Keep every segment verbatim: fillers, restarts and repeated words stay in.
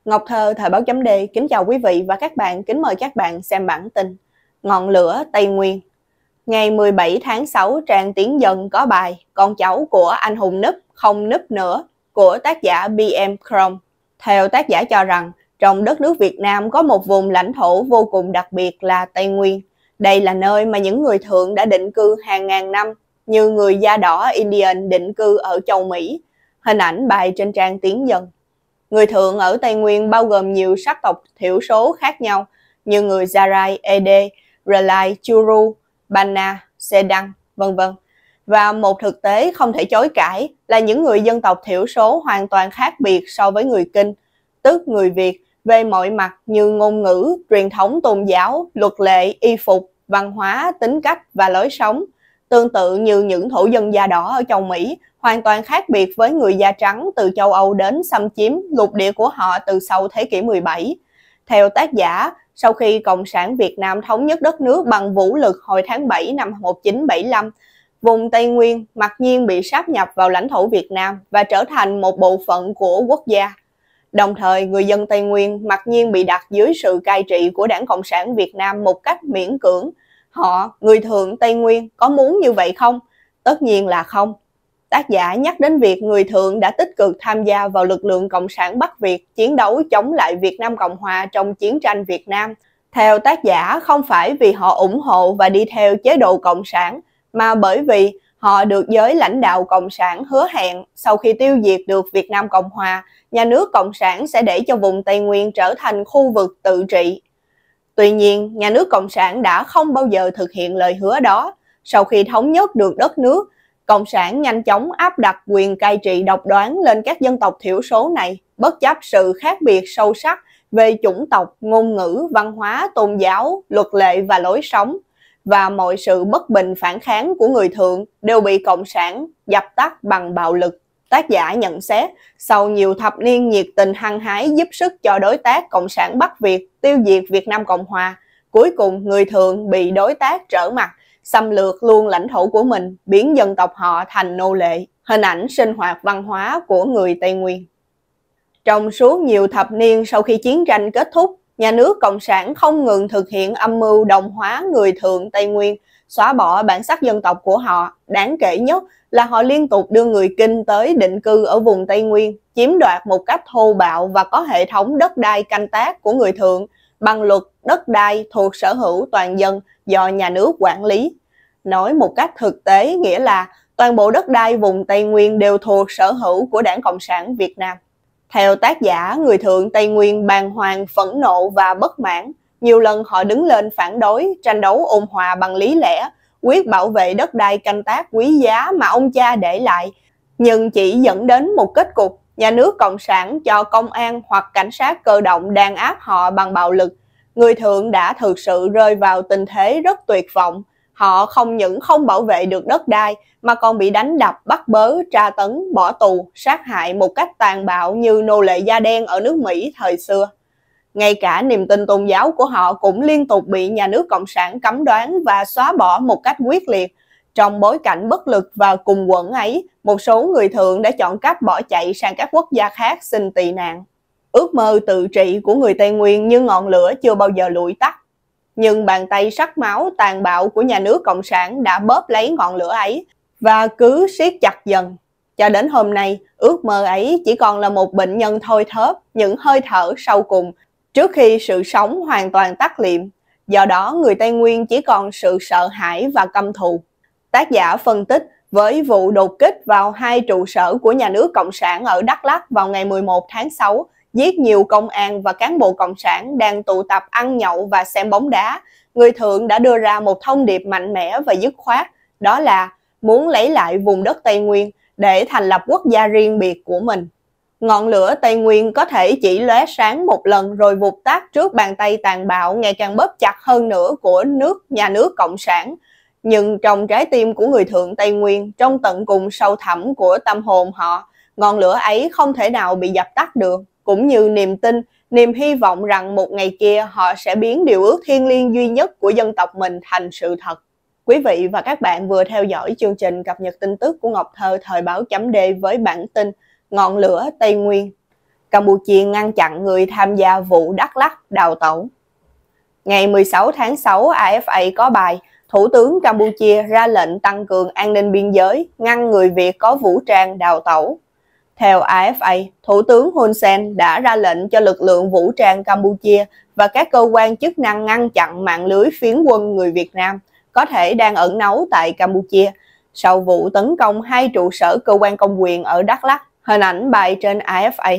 Ngọc Thơ, Thời báo chấm D, kính chào quý vị và các bạn, kính mời các bạn xem bản tin Ngọn lửa Tây Nguyên. Ngày mười bảy tháng sáu, trang Tiến Dân có bài Con cháu của anh hùng núp không núp nữa của tác giả bê em Chrome. Theo tác giả cho rằng, trong đất nước Việt Nam có một vùng lãnh thổ vô cùng đặc biệt là Tây Nguyên. Đây là nơi mà những người Thượng đã định cư hàng ngàn năm, như người da đỏ Indian định cư ở châu Mỹ. Hình ảnh bài trên trang Tiến Dân. Người Thượng ở Tây Nguyên bao gồm nhiều sắc tộc thiểu số khác nhau như người Zarai, Ede, Ralai, Churu, Bana, Sedang, vân vân. Và một thực tế không thể chối cãi là những người dân tộc thiểu số hoàn toàn khác biệt so với người Kinh, tức người Việt, về mọi mặt như ngôn ngữ, truyền thống tôn giáo, luật lệ, y phục, văn hóa, tính cách và lối sống. Tương tự như những thổ dân da đỏ ở châu Mỹ, hoàn toàn khác biệt với người da trắng từ châu Âu đến xâm chiếm lục địa của họ từ sau thế kỷ mười bảy. Theo tác giả, sau khi Cộng sản Việt Nam thống nhất đất nước bằng vũ lực hồi tháng bảy năm một nghìn chín trăm bảy mươi lăm, vùng Tây Nguyên mặc nhiên bị sáp nhập vào lãnh thổ Việt Nam và trở thành một bộ phận của quốc gia. Đồng thời, người dân Tây Nguyên mặc nhiên bị đặt dưới sự cai trị của Đảng Cộng sản Việt Nam một cách miễn cưỡng. Họ, người Thượng Tây Nguyên, có muốn như vậy không? Tất nhiên là không. Tác giả nhắc đến việc người Thượng đã tích cực tham gia vào lực lượng Cộng sản Bắc Việt chiến đấu chống lại Việt Nam Cộng Hòa trong chiến tranh Việt Nam. Theo tác giả, không phải vì họ ủng hộ và đi theo chế độ Cộng sản, mà bởi vì họ được giới lãnh đạo Cộng sản hứa hẹn sau khi tiêu diệt được Việt Nam Cộng Hòa, nhà nước Cộng sản sẽ để cho vùng Tây Nguyên trở thành khu vực tự trị. Tuy nhiên, nhà nước Cộng sản đã không bao giờ thực hiện lời hứa đó. Sau khi thống nhất được đất nước, Cộng sản nhanh chóng áp đặt quyền cai trị độc đoán lên các dân tộc thiểu số này, bất chấp sự khác biệt sâu sắc về chủng tộc, ngôn ngữ, văn hóa, tôn giáo, luật lệ và lối sống. Và mọi sự bất bình phản kháng của người Thượng đều bị Cộng sản dập tắt bằng bạo lực. Tác giả nhận xét, sau nhiều thập niên nhiệt tình hăng hái giúp sức cho đối tác Cộng sản Bắc Việt tiêu diệt Việt Nam Cộng Hòa, cuối cùng người Thượng bị đối tác trở mặt, xâm lược luôn lãnh thổ của mình, biến dân tộc họ thành nô lệ. Hình ảnh sinh hoạt văn hóa của người Tây Nguyên. Trong suốt nhiều thập niên sau khi chiến tranh kết thúc, nhà nước Cộng sản không ngừng thực hiện âm mưu đồng hóa người Thượng Tây Nguyên, xóa bỏ bản sắc dân tộc của họ. Đáng kể nhất là họ liên tục đưa người Kinh tới định cư ở vùng Tây Nguyên, chiếm đoạt một cách thô bạo và có hệ thống đất đai canh tác của người Thượng bằng luật đất đai thuộc sở hữu toàn dân do nhà nước quản lý. Nói một cách thực tế nghĩa là toàn bộ đất đai vùng Tây Nguyên đều thuộc sở hữu của Đảng Cộng sản Việt Nam. Theo tác giả, người Thượng Tây Nguyên bàng hoàng, phẫn nộ và bất mãn. Nhiều lần họ đứng lên phản đối, tranh đấu ôn hòa bằng lý lẽ, quyết bảo vệ đất đai canh tác quý giá mà ông cha để lại, nhưng chỉ dẫn đến một kết cục, nhà nước Cộng sản cho công an hoặc cảnh sát cơ động đàn áp họ bằng bạo lực. Người Thượng đã thực sự rơi vào tình thế rất tuyệt vọng. Họ không những không bảo vệ được đất đai mà còn bị đánh đập, bắt bớ, tra tấn, bỏ tù, sát hại một cách tàn bạo như nô lệ da đen ở nước Mỹ thời xưa. Ngay cả niềm tin tôn giáo của họ cũng liên tục bị nhà nước Cộng sản cấm đoán và xóa bỏ một cách quyết liệt. Trong bối cảnh bất lực và cùng quẫn ấy, một số người Thượng đã chọn cách bỏ chạy sang các quốc gia khác xin tị nạn. Ước mơ tự trị của người Tây Nguyên như ngọn lửa chưa bao giờ lụi tắt. Nhưng bàn tay sắc máu tàn bạo của nhà nước Cộng sản đã bóp lấy ngọn lửa ấy và cứ siết chặt dần. Cho đến hôm nay, ước mơ ấy chỉ còn là một bệnh nhân thôi thóp, những hơi thở sau cùng trước khi sự sống hoàn toàn tắt liệm. Do đó, người Tây Nguyên chỉ còn sự sợ hãi và căm thù. Tác giả phân tích, với vụ đột kích vào hai trụ sở của nhà nước Cộng sản ở Đắk Lắk vào ngày mười một tháng sáu, giết nhiều công an và cán bộ Cộng sản đang tụ tập ăn nhậu và xem bóng đá, người Thượng đã đưa ra một thông điệp mạnh mẽ và dứt khoát, đó là muốn lấy lại vùng đất Tây Nguyên để thành lập quốc gia riêng biệt của mình. Ngọn lửa Tây Nguyên có thể chỉ lóe sáng một lần rồi vụt tắt trước bàn tay tàn bạo ngày càng bóp chặt hơn nữa của nước nhà nước Cộng sản. Nhưng trong trái tim của người Thượng Tây Nguyên, trong tận cùng sâu thẳm của tâm hồn họ, ngọn lửa ấy không thể nào bị dập tắt được, cũng như niềm tin, niềm hy vọng rằng một ngày kia họ sẽ biến điều ước thiêng liêng duy nhất của dân tộc mình thành sự thật. Quý vị và các bạn vừa theo dõi chương trình cập nhật tin tức của Ngọc Thơ Thời báo chấm D với bản tin Ngọn lửa Tây Nguyên. Campuchia ngăn chặn người tham gia vụ Đắk Lắk đào tẩu. Ngày mười sáu tháng sáu, a ép a có bài Thủ tướng Campuchia ra lệnh tăng cường an ninh biên giới, ngăn người Việt có vũ trang đào tẩu. Theo a ép a, Thủ tướng Hun Sen đã ra lệnh cho lực lượng vũ trang Campuchia và các cơ quan chức năng ngăn chặn mạng lưới phiến quân người Việt Nam có thể đang ẩn náu tại Campuchia sau vụ tấn công hai trụ sở cơ quan công quyền ở Đắk Lắk. Hình ảnh bài trên a ép a.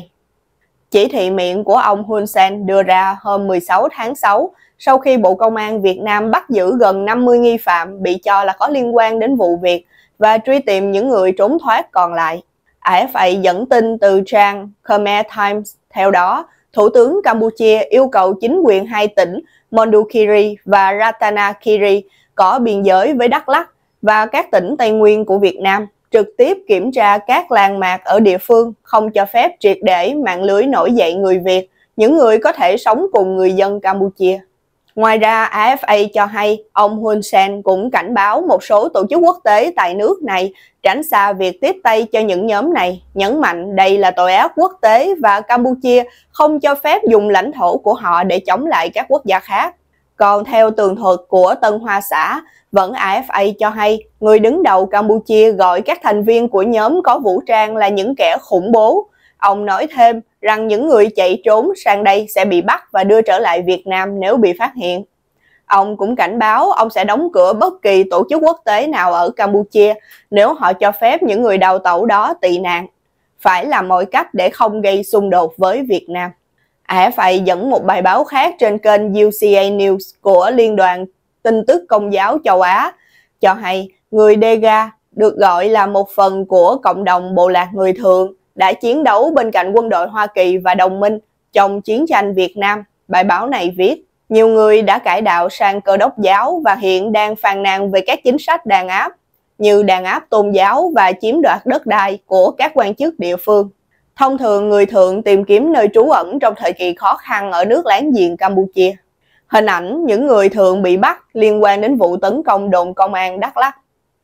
Chỉ thị miệng của ông Hun Sen đưa ra hôm mười sáu tháng sáu sau khi Bộ Công an Việt Nam bắt giữ gần năm mươi nghi phạm bị cho là có liên quan đến vụ việc và truy tìm những người trốn thoát còn lại. a ép a dẫn tin từ trang Khmer Times. Theo đó, Thủ tướng Campuchia yêu cầu chính quyền hai tỉnh Mondulkiri và Ratanakiri có biên giới với Đắk Lắk và các tỉnh Tây Nguyên của Việt Nam trực tiếp kiểm tra các làng mạc ở địa phương, không cho phép triệt để mạng lưới nổi dậy người Việt, những người có thể sống cùng người dân Campuchia. Ngoài ra, a ép a cho hay ông Hun Sen cũng cảnh báo một số tổ chức quốc tế tại nước này tránh xa việc tiếp tay cho những nhóm này, nhấn mạnh đây là tội ác quốc tế và Campuchia không cho phép dùng lãnh thổ của họ để chống lại các quốc gia khác. Còn theo tường thuật của Tân Hoa Xã, vẫn a ép a cho hay người đứng đầu Campuchia gọi các thành viên của nhóm có vũ trang là những kẻ khủng bố. Ông nói thêm rằng những người chạy trốn sang đây sẽ bị bắt và đưa trở lại Việt Nam nếu bị phát hiện. Ông cũng cảnh báo ông sẽ đóng cửa bất kỳ tổ chức quốc tế nào ở Campuchia nếu họ cho phép những người đào tẩu đó tị nạn, phải làm mọi cách để không gây xung đột với Việt Nam. a ép a dẫn một bài báo khác trên kênh u xê a News của Liên đoàn Tin tức Công giáo châu Á cho hay người Dega, được gọi là một phần của cộng đồng bộ lạc người Thượng, đã chiến đấu bên cạnh quân đội Hoa Kỳ và đồng minh trong chiến tranh Việt Nam. Bài báo này viết, nhiều người đã cải đạo sang Cơ đốc giáo và hiện đang phàn nàn về các chính sách đàn áp, như đàn áp tôn giáo và chiếm đoạt đất đai của các quan chức địa phương. Thông thường, người Thượng tìm kiếm nơi trú ẩn trong thời kỳ khó khăn ở nước láng giềng Campuchia. Hình ảnh những người Thượng bị bắt liên quan đến vụ tấn công đồn công an Đắk Lắk.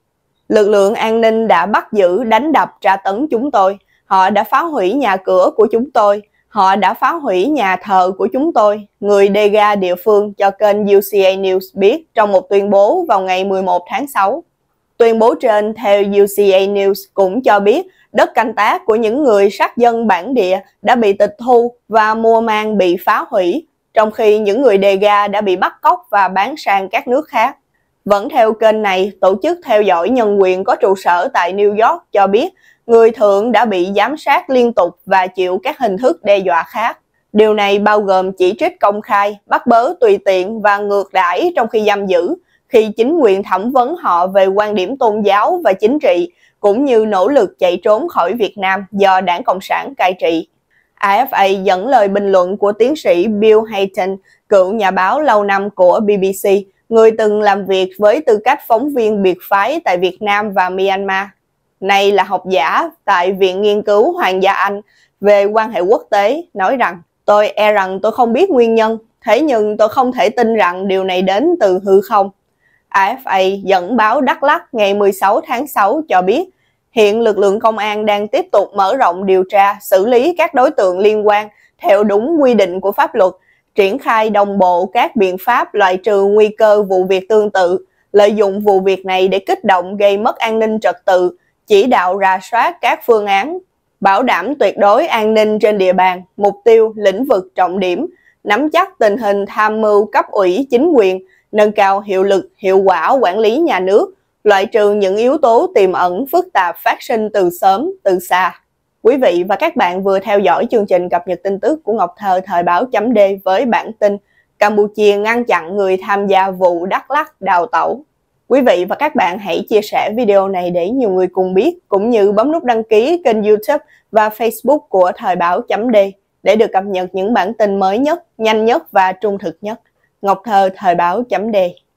Lực lượng an ninh đã bắt giữ, đánh đập, tra tấn chúng tôi. Họ đã phá hủy nhà cửa của chúng tôi. Họ đã phá hủy nhà thờ của chúng tôi, người Dega địa phương cho kênh u xê a News biết trong một tuyên bố vào ngày mười một tháng sáu. Tuyên bố trên theo u xê a News cũng cho biết đất canh tác của những người sát dân bản địa đã bị tịch thu và mùa màng bị phá hủy, trong khi những người Dega đã bị bắt cóc và bán sang các nước khác. Vẫn theo kênh này, tổ chức theo dõi nhân quyền có trụ sở tại New York cho biết người Thượng đã bị giám sát liên tục và chịu các hình thức đe dọa khác. Điều này bao gồm chỉ trích công khai, bắt bớ tùy tiện và ngược đãi trong khi giam giữ, khi chính quyền thẩm vấn họ về quan điểm tôn giáo và chính trị, cũng như nỗ lực chạy trốn khỏi Việt Nam do Đảng Cộng sản cai trị. a ép a dẫn lời bình luận của tiến sĩ Bill Hayton, cựu nhà báo lâu năm của bê bê xê, người từng làm việc với tư cách phóng viên biệt phái tại Việt Nam và Myanmar. Nay là học giả tại Viện Nghiên cứu Hoàng gia Anh về quan hệ quốc tế, nói rằng tôi e rằng tôi không biết nguyên nhân, thế nhưng tôi không thể tin rằng điều này đến từ hư không. a ép a dẫn báo Đắk Lắk ngày mười sáu tháng sáu cho biết, hiện lực lượng công an đang tiếp tục mở rộng điều tra, xử lý các đối tượng liên quan theo đúng quy định của pháp luật, triển khai đồng bộ các biện pháp loại trừ nguy cơ vụ việc tương tự, lợi dụng vụ việc này để kích động gây mất an ninh trật tự, chỉ đạo rà soát các phương án, bảo đảm tuyệt đối an ninh trên địa bàn, mục tiêu, lĩnh vực trọng điểm, nắm chắc tình hình tham mưu cấp ủy chính quyền, nâng cao hiệu lực, hiệu quả quản lý nhà nước, loại trừ những yếu tố tiềm ẩn phức tạp phát sinh từ sớm, từ xa. Quý vị và các bạn vừa theo dõi chương trình cập nhật tin tức của Ngọc Thơ thời báo chấm D với bản tin Campuchia ngăn chặn người tham gia vụ Đắk Lắk đào tẩu. Quý vị và các bạn hãy chia sẻ video này để nhiều người cùng biết, cũng như bấm nút đăng ký kênh YouTube và Facebook của thời báo chấm D để được cập nhật những bản tin mới nhất, nhanh nhất và trung thực nhất. Ngọc Thơ thời báo chấm D